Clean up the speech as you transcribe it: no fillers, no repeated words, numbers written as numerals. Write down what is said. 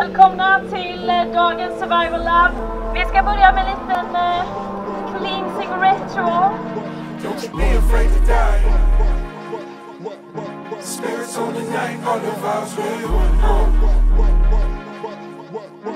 välkomna till dagens Survival Lab. Vi ska börja med en liten cleansing ritual. Don't be afraid to die. Spirits on the night, all the vibes really want.